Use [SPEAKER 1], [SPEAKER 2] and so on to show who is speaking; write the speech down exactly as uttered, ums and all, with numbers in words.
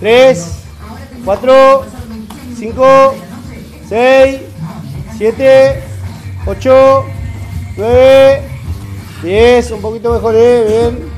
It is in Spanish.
[SPEAKER 1] tres, cuatro, cinco, seis, siete, ocho, nueve, diez. Un poquito mejor, ¿eh? Bien.